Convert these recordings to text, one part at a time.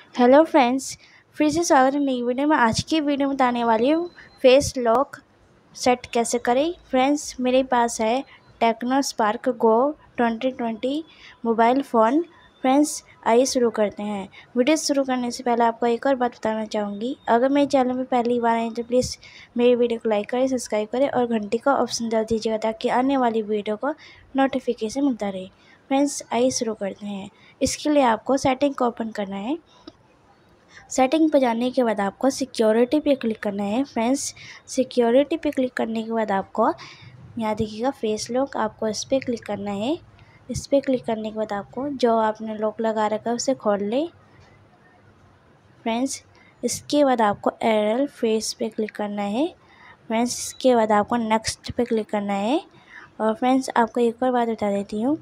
Hello friends, फिर से स्वागत है नई वीडियो में। आज की वीडियो में बताने वाली हूँ फेस लॉक सेट कैसे करें। फ्रेंड्स, मेरे पास है Tecno Spark Go 2020 mobile phone. Friends, आइए शुरू करते हैं। वीडियो शुरू करने से पहले आपको एक और बात बताना चाहूँगी। अगर मेरे चैनल में पहली बार आए तो प्लीज़ मेरी वीडियो को लाइक करें, सब्सक्राइब करें और घंटी का ऑप्शन दबा दीजिएगा ताकि आने वाली वीडियो को नोटिफिकेशन मिलता रहे। फ्रेंड्स, आइए शुरू करते हैं। इसके लिए आपको सेटिंग को ओपन करना है। सेटिंग पर जाने के बाद आपको सिक्योरिटी पे क्लिक करना है। फ्रेंड्स, सिक्योरिटी पे क्लिक करने के बाद आपको यहाँ देखिएगा फेस लॉक, आपको इस पर क्लिक करना है। इस पर क्लिक करने के बाद आपको जो आपने लॉक लगा रखा है उसे खोल ले। फ्रेंड्स, इसके बाद आपको एरर फेस पे क्लिक करना है। फ्रेंड्स, इसके बाद आपको नेक्स्ट पे क्लिक करना है। और फ्रेंड्स, आपको एक और बात बता देती हूँ।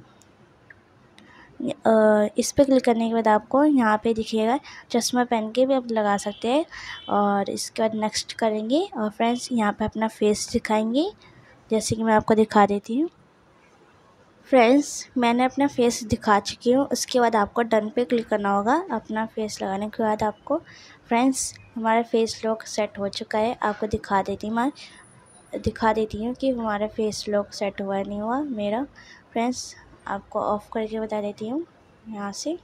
इस पर क्लिक करने के बाद आपको यहाँ पे दिखेगा चश्मा पहन के भी आप लगा सकते हैं। और इसके बाद नेक्स्ट करेंगे और फ्रेंड्स यहाँ पे अपना फेस दिखाएंगे, जैसे कि मैं आपको दिखा देती हूँ। फ्रेंड्स, मैंने अपना फेस दिखा चुकी हूँ। उसके बाद आपको डन पे क्लिक करना होगा। अपना फेस लगाने के बाद आपको फ्रेंड्स हमारा फेस लॉक सेट हो चुका है। आपको दिखा देती हूँ कि हमारा फेस लॉक सेट हुआ नहीं हुआ मेरा। फ्रेंड्स, आपको ऑफ़ करके बता देती हूँ यहाँ से।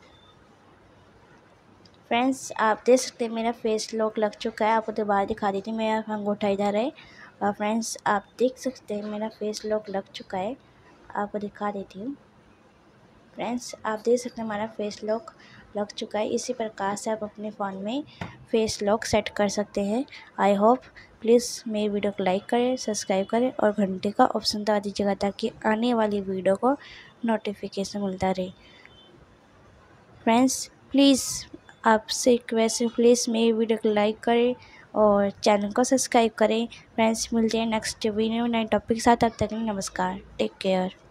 फ्रेंड्स, आप देख सकते हैं मेरा फेस लॉक लग चुका है। आपको दोबारा दिखा देती हूँ, मेरा अंगूठा इधर है। और फ्रेंड्स, आप देख सकते हैं मेरा फेस लॉक लग चुका है। आपको दिखा देती हूँ। फ्रेंड्स, आप देख सकते हैं हमारा फेस लॉक लग चुका है। इसी प्रकार से आप अपने फ़ोन में फेस लॉक सेट कर सकते हैं। आई होप प्लीज़ मेरी वीडियो को लाइक करें, सब्सक्राइब करें और घंटे का ऑप्शन दबा दीजिएगा ताकि आने वाली वीडियो को नोटिफिकेशन मिलता रहे। फ्रेंड्स, प्लीज़ आपसे रिक्वेस्ट है, प्लीज़ मेरी वीडियो को लाइक करें और चैनल को सब्सक्राइब करें। फ्रेंड्स, मिलते हैं नेक्स्ट वीडियो में नए टॉपिक के साथ। तब तक के लिए नमस्कार, टेक केयर।